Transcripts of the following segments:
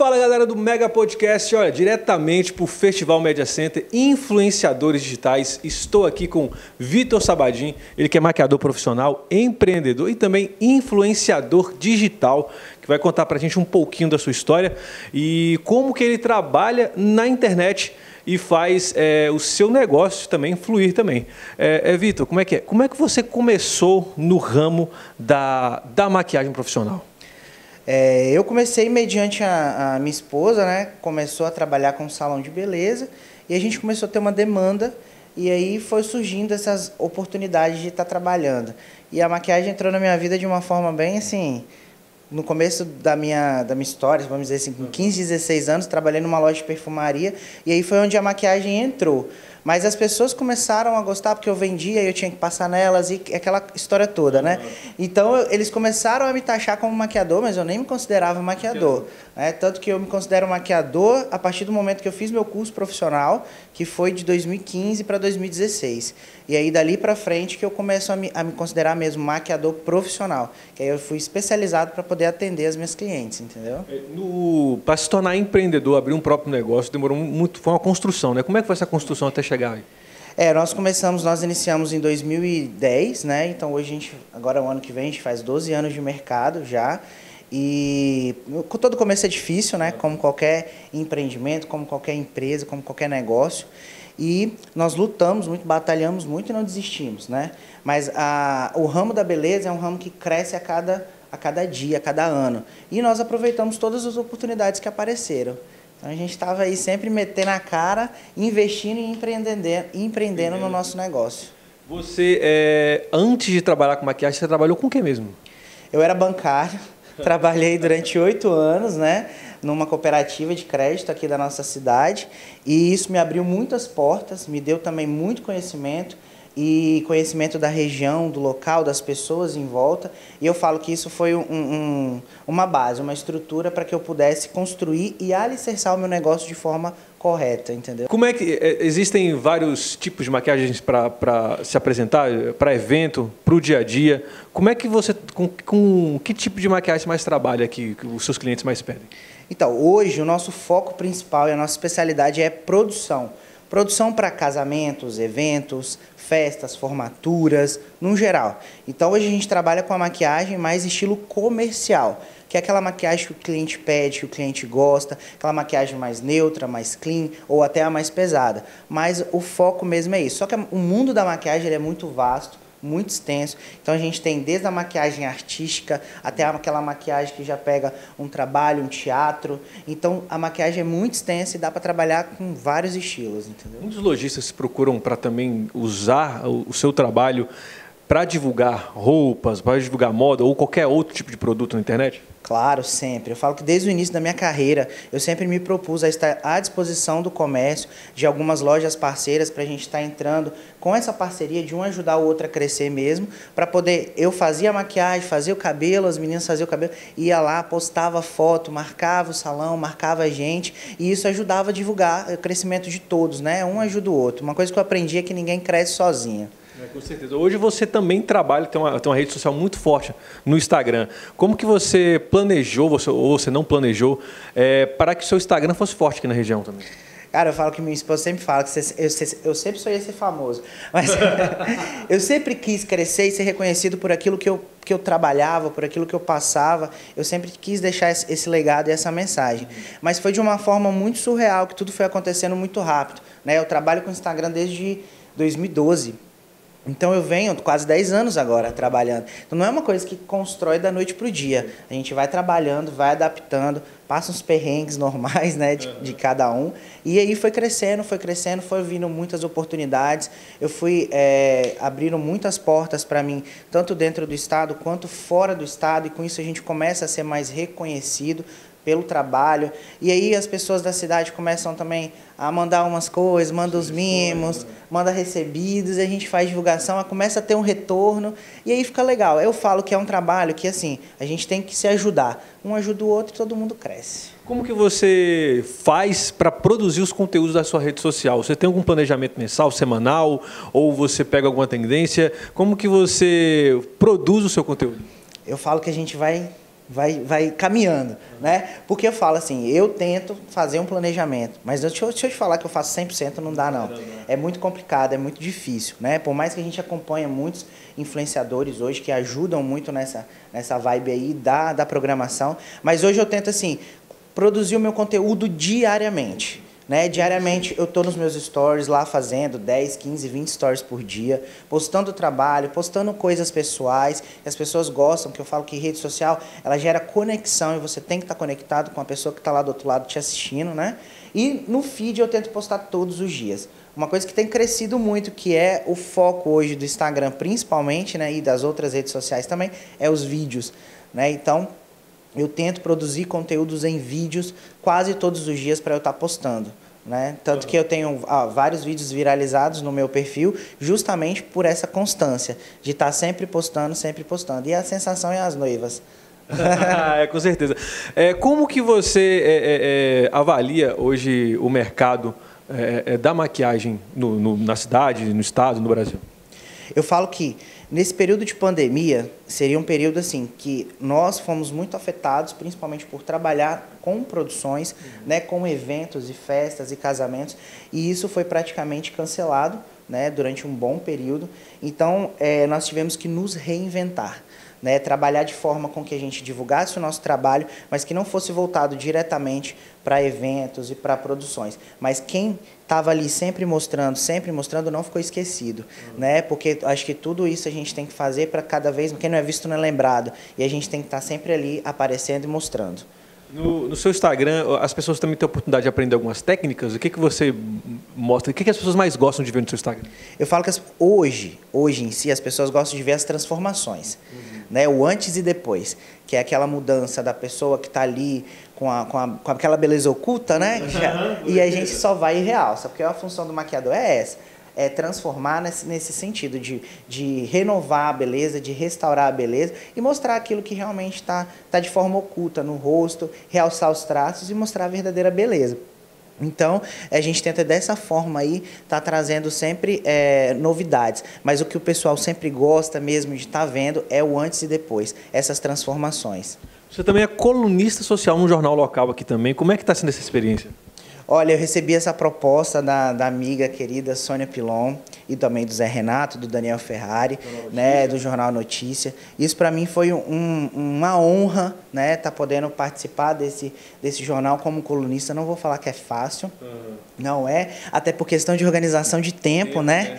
Fala galera do Mega Podcast, olha, diretamente para o Festival Media Center, Influenciadores Digitais. Estou aqui com Vitor Sabadin, ele que é maquiador profissional, empreendedor e também influenciador digital, que vai contar para a gente um pouquinho da sua história e como que ele trabalha na internet e faz o seu negócio também fluir também. Vitor, como é que é? Como é que você começou no ramo da maquiagem profissional? Eu comecei mediante a minha esposa, né? Começou a trabalhar com um salão de beleza e a gente começou a ter uma demanda e aí foi surgindo essas oportunidades de estar trabalhando. E a maquiagem entrou na minha vida de uma forma bem assim, no começo da minha história, vamos dizer assim, com 15, 16 anos, trabalhei numa loja de perfumaria e aí foi onde a maquiagem entrou. Mas as pessoas começaram a gostar porque eu vendia e eu tinha que passar nelas e aquela história toda, né? Então, eles começaram a me taxar como maquiador, mas eu nem me considerava maquiador. Né? Tanto que eu me considero maquiador a partir do momento que eu fiz meu curso profissional, que foi de 2015 para 2016. E aí, dali para frente, que eu começo a me considerar mesmo maquiador profissional. Que aí eu fui especializado para poder atender as minhas clientes, entendeu? Para se tornar empreendedor, abrir um próprio negócio, demorou muito, foi uma construção, né? Como é que foi essa construção até chegar aí? Nós iniciamos em 2010, né? Então hoje agora o ano que vem, a gente faz 12 anos de mercado já. E todo começo é difícil, né? Como qualquer empreendimento, como qualquer empresa, como qualquer negócio. E nós lutamos muito, batalhamos muito e não desistimos, né? Mas o ramo da beleza é um ramo que cresce a cada dia, a cada ano. E nós aproveitamos todas as oportunidades que apareceram. Então, a gente estava aí sempre metendo a cara, investindo e empreendendo no nosso negócio. Você, antes de trabalhar com maquiagem, você trabalhou com o que mesmo? Eu era bancário, trabalhei durante 8 anos, né, numa cooperativa de crédito aqui da nossa cidade. E isso me abriu muitas portas, me deu também muito conhecimento. E conhecimento da região, do local, das pessoas em volta. E eu falo que isso foi uma base, uma estrutura para que eu pudesse construir e alicerçar o meu negócio de forma correta, entendeu? Como é que existem vários tipos de maquiagens para se apresentar, para evento, para o dia a dia? Como é que você, com que tipo de maquiagem você mais trabalha aqui, que os seus clientes mais pedem? Então, hoje o nosso foco principal e a nossa especialidade é produção. Produção para casamentos, eventos, festas, formaturas, no geral. Então, hoje a gente trabalha com a maquiagem mais estilo comercial, que é aquela maquiagem que o cliente pede, que o cliente gosta, aquela maquiagem mais neutra, mais clean, ou até a mais pesada. Mas o foco mesmo é isso. Só que o mundo da maquiagem ele é muito vasto, muito extenso. Então a gente tem desde a maquiagem artística até aquela maquiagem que já pega um trabalho, um teatro. Então a maquiagem é muito extensa e dá para trabalhar com vários estilos, entendeu? Muitos lojistas procuram para também usar o seu trabalho para divulgar roupas, para divulgar moda ou qualquer outro tipo de produto na internet? Claro, sempre. Eu falo que desde o início da minha carreira, eu sempre me propus a estar à disposição do comércio, de algumas lojas parceiras, para a gente estar entrando com essa parceria de um ajudar o outro a crescer mesmo, para poder... Eu fazia a maquiagem, fazia o cabelo, as meninas faziam o cabelo, ia lá, postava foto, marcava o salão, marcava a gente, e isso ajudava a divulgar o crescimento de todos, né? Um ajuda o outro. Uma coisa que eu aprendi é que ninguém cresce sozinho. Com certeza. Hoje você também trabalha, tem uma rede social muito forte no Instagram. Como que você planejou, ou você não planejou, para que o seu Instagram fosse forte aqui na região também? Cara, eu falo que minha esposa sempre fala que eu sempre sonhei ser famoso. Mas eu sempre quis crescer e ser reconhecido por aquilo que eu trabalhava, por aquilo que eu passava. Eu sempre quis deixar esse legado e essa mensagem. Mas foi de uma forma muito surreal, que tudo foi acontecendo muito rápido. Né? Eu trabalho com o Instagram desde 2012. Então eu venho quase 10 anos agora trabalhando. Então não é uma coisa que constrói da noite para o dia. A gente vai trabalhando, vai adaptando, passa uns perrengues normais, né, de cada um. E aí foi crescendo, foi vindo muitas oportunidades. Eu fui abrindo muitas portas para mim, tanto dentro do estado quanto fora do estado. E com isso a gente começa a ser mais reconhecido pelo trabalho, e aí as pessoas da cidade começam também a mandar umas coisas, manda os mimos, manda recebidos, e a gente faz divulgação, começa a ter um retorno, e aí fica legal. Eu falo que é um trabalho que, assim, a gente tem que se ajudar. Um ajuda o outro e todo mundo cresce. Como que você faz para produzir os conteúdos da sua rede social? Você tem algum planejamento mensal, semanal, ou você pega alguma tendência? Como que você produz o seu conteúdo? Eu falo que a gente vai vai caminhando, né? Porque eu falo assim, eu tento fazer um planejamento, mas deixa eu te falar que eu faço 100% não dá não. É muito complicado, é muito difícil, né? Por mais que a gente acompanha muitos influenciadores hoje que ajudam muito nessa vibe aí da programação, mas hoje eu tento assim, produzir o meu conteúdo diariamente. Né? Diariamente eu estou nos meus stories lá fazendo 10, 15, 20 stories por dia, postando trabalho, postando coisas pessoais, que as pessoas gostam, que eu falo que rede social, ela gera conexão e você tem que estar conectado com a pessoa que está lá do outro lado te assistindo, né? E no feed eu tento postar todos os dias. Uma coisa que tem crescido muito, que é o foco hoje do Instagram principalmente, né, e das outras redes sociais também, é os vídeos, né? Então, eu tento produzir conteúdos em vídeos quase todos os dias para eu estar postando, né? Tanto que eu tenho vários vídeos viralizados no meu perfil justamente por essa constância de estar sempre postando, sempre postando. E a sensação é as noivas. Com certeza. Como que você avalia hoje o mercado da maquiagem na cidade, no estado, no Brasil? Eu falo que nesse período de pandemia, seria um período assim que nós fomos muito afetados, principalmente por trabalhar com produções, né, com eventos e festas e casamentos, e isso foi praticamente cancelado, né, durante um bom período. Então, nós tivemos que nos reinventar. Né, trabalhar de forma com que a gente divulgasse o nosso trabalho, mas que não fosse voltado diretamente para eventos e para produções. Mas quem estava ali sempre mostrando, não ficou esquecido. Né? Porque acho que tudo isso a gente tem que fazer para cada vez, quem não é visto não é lembrado. E a gente tem que estar sempre ali aparecendo e mostrando. No seu Instagram, as pessoas também têm a oportunidade de aprender algumas técnicas? O que você mostra? O que as pessoas mais gostam de ver no seu Instagram? Eu falo que hoje em si, as pessoas gostam de ver as transformações. Né? O antes e depois, que é aquela mudança da pessoa que está ali com aquela beleza oculta, né? E a gente só vai e realça, porque a função do maquiador é essa. É transformar nesse sentido de renovar a beleza, de restaurar a beleza e mostrar aquilo que realmente está de forma oculta no rosto, realçar os traços e mostrar a verdadeira beleza. Então, a gente tenta dessa forma aí, tá trazendo sempre novidades. Mas o que o pessoal sempre gosta mesmo de estar vendo é o antes e depois, essas transformações. Você também é colunista social num jornal local aqui também. Como é que está sendo essa experiência? Olha, eu recebi essa proposta da amiga querida Sônia Pilon e também do Zé Renato, do Daniel Ferrari, né, do Jornal Notícia. Isso para mim foi uma honra, né, tá podendo participar desse jornal como colunista. Não vou falar que é fácil, não é, até por questão de organização de tempo, né?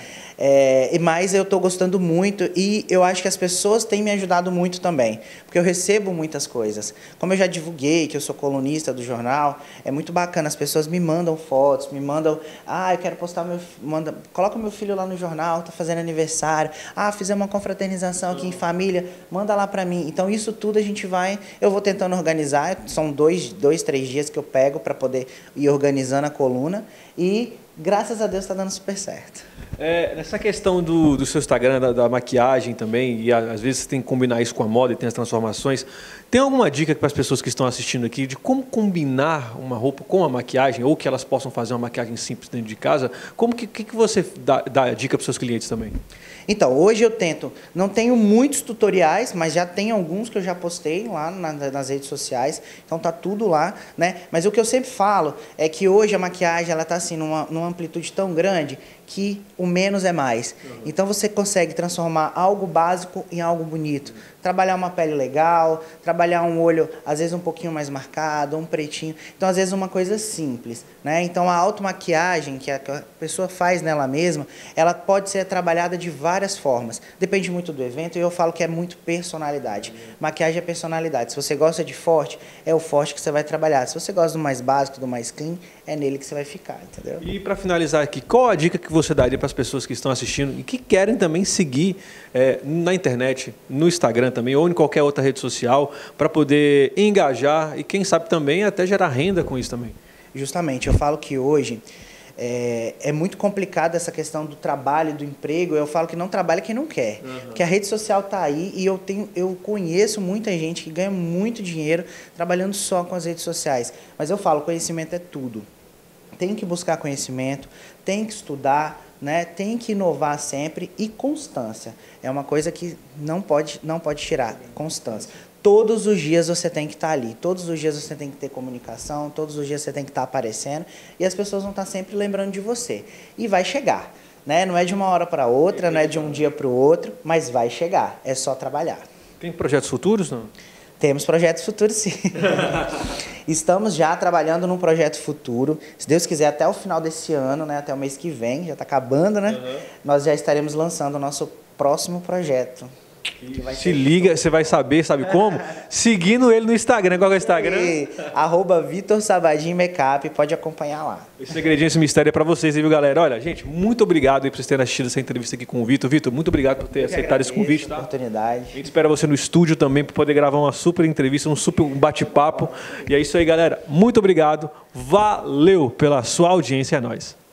Mas eu estou gostando muito e eu acho que as pessoas têm me ajudado muito também, porque eu recebo muitas coisas. Como eu já divulguei que eu sou colunista do jornal, é muito bacana, as pessoas me mandam fotos, me mandam, eu quero postar coloca meu filho lá no jornal, tá fazendo aniversário, fizemos uma confraternização aqui em família, manda lá para mim. Então isso tudo eu vou tentando organizar, são 2, 3 dias que eu pego para poder ir organizando a coluna e graças a Deus está dando super certo. Nessa questão do seu Instagram, da maquiagem também, e às vezes você tem que combinar isso com a moda e tem as transformações, tem alguma dica para as pessoas que estão assistindo aqui de como combinar uma roupa com a maquiagem, ou que elas possam fazer uma maquiagem simples dentro de casa? Como que você dá dica para os seus clientes também? Então, hoje eu não tenho muitos tutoriais, mas já tem alguns que eu já postei lá nas redes sociais, então tá tudo lá, né? Mas o que eu sempre falo é que hoje a maquiagem, ela tá assim, numa amplitude tão grande que o menos é mais. Então você consegue transformar algo básico em algo bonito. Trabalhar uma pele legal, trabalhar um olho às vezes um pouquinho mais marcado, um pretinho. Então às vezes uma coisa simples, né? Então a automaquiagem que a pessoa faz nela mesma, ela pode ser trabalhada de várias formas. Depende muito do evento e eu falo que é muito personalidade. Maquiagem é personalidade. Se você gosta de forte, é o forte que você vai trabalhar. Se você gosta do mais básico, do mais clean, é nele que você vai ficar, entendeu? E para finalizar aqui, qual a dica que você daria para as pessoas que estão assistindo e que querem também seguir na internet, no Instagram também, ou em qualquer outra rede social, para poder engajar e, quem sabe, também até gerar renda com isso também? Justamente, eu falo que hoje é muito complicado essa questão do trabalho, do emprego. Eu falo que não trabalha quem não quer, porque a rede social está aí e eu conheço muita gente que ganha muito dinheiro trabalhando só com as redes sociais. Mas eu falo, conhecimento é tudo. Tem que buscar conhecimento, tem que estudar, né? Tem que inovar sempre e constância. É uma coisa que não pode tirar, constância. todos os dias você tem que estar ali, todos os dias você tem que ter comunicação, todos os dias você tem que estar aparecendo e as pessoas vão estar sempre lembrando de você. E vai chegar, né? Não é de uma hora para outra, não é de um dia para o outro, mas vai chegar, é só trabalhar. Tem projetos futuros, não? Temos projetos futuros, sim. Estamos já trabalhando num projeto futuro. Se Deus quiser, até o final desse ano, né? Até o mês que vem, já está acabando, né? Nós já estaremos lançando o nosso próximo projeto. Se liga, você vai saber, sabe como? Seguindo ele no Instagram. Qual é o Instagram? @Vitor Sabadim Makeup, pode acompanhar lá. Esse segredinho, esse mistério é pra vocês, viu, galera? Olha, gente, muito obrigado aí por vocês terem assistido essa entrevista aqui com o Vitor. Vitor, muito obrigado por ter aceitado esse convite, tá? Oportunidade. A gente espera você no estúdio também para poder gravar uma super entrevista, um super bate-papo. E é isso aí, galera. Muito obrigado. Valeu pela sua audiência, é nóis.